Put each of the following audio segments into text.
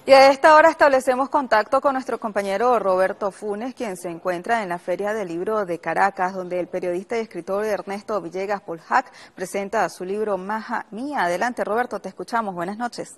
Y a esta hora establecemos contacto con nuestro compañero Roberto Funes, quien se encuentra en la Feria del Libro de Caracas, donde el periodista y escritor Ernesto Villegas Polhac presenta su libro Maja Mía. Adelante, Roberto, te escuchamos. Buenas noches.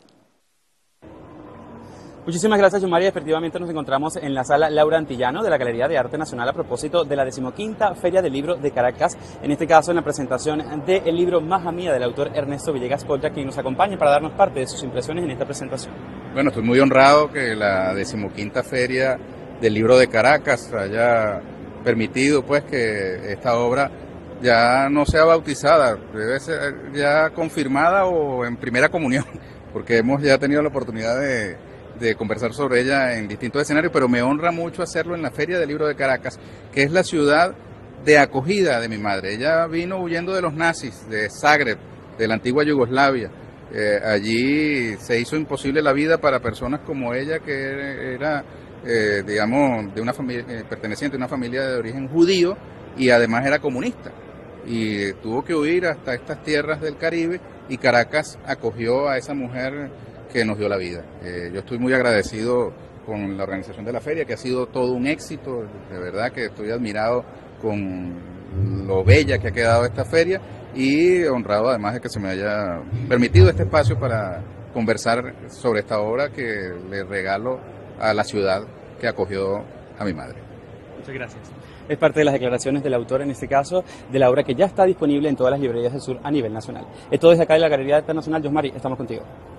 Muchísimas gracias, Yomari. Efectivamente nos encontramos en la sala Laura Antillano de la Galería de Arte Nacional a propósito de la 15ª Feria del Libro de Caracas, en este caso en la presentación del libro Maja Mía del autor Ernesto Villegas Polhac, quien nos acompaña para darnos parte de sus impresiones en esta presentación. Bueno, estoy muy honrado que la 15ª Feria del Libro de Caracas haya permitido pues que esta obra ya no sea bautizada, debe ser ya confirmada o en primera comunión, porque hemos ya tenido la oportunidad de conversar sobre ella en distintos escenarios, pero me honra mucho hacerlo en la Feria del Libro de Caracas, que es la ciudad de acogida de mi madre. Ella vino huyendo de los nazis, de Zagreb, de la antigua Yugoslavia. Allí se hizo imposible la vida para personas como ella, que era, digamos, de una familia, perteneciente a una familia de origen judío y además era comunista. Y tuvo que huir hasta estas tierras del Caribe y Caracas acogió a esa mujer que nos dio la vida. Yo estoy muy agradecido con la organización de la feria, que ha sido todo un éxito. De verdad que estoy admirado con lo bella que ha quedado esta feria y honrado además de que se me haya permitido este espacio para conversar sobre esta obra que le regalo a la ciudad que acogió a mi madre. Muchas gracias. Es parte de las declaraciones del autor, en este caso, de la obra que ya está disponible en todas las librerías del sur a nivel nacional. Es todo desde acá de la Galería de Arte Nacional. Yosmari, estamos contigo.